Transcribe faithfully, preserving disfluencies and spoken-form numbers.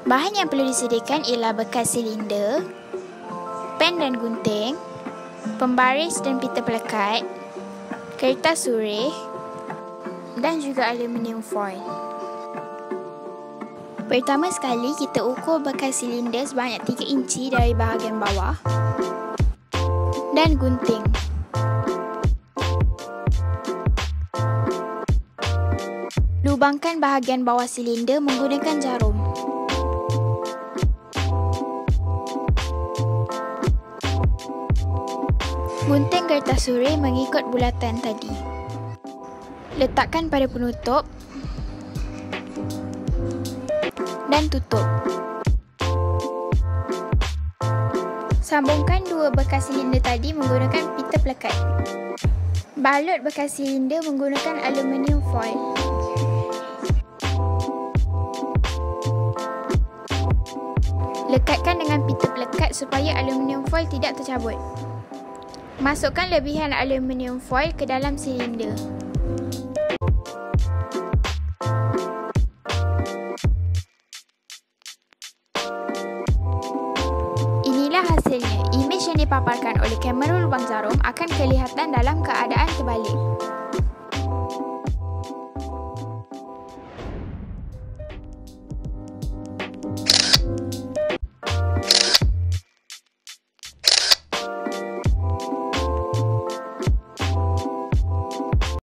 Bahan yang perlu disediakan ialah bekas silinder, pen dan gunting, pembaris dan pita pelekat, kertas surih dan juga aluminium foil. Pertama sekali, kita ukur bekas silinder sebanyak tiga inci dari bahagian bawah dan gunting. Lubangkan bahagian bawah silinder menggunakan jarum. Gunting kertas surih mengikut bulatan tadi. Letakkan pada penutup dan tutup. Sambungkan dua bekas silinder tadi menggunakan pita pelekat. Balut bekas silinder menggunakan aluminium foil. Lekatkan dengan pita pelekat supaya aluminium foil tidak tercabut. Masukkan lebihan aluminium foil ke dalam silinder. Inilah hasilnya. Imej yang dipaparkan oleh kamera lubang jarum akan kelihatan dalam keadaan terbalik.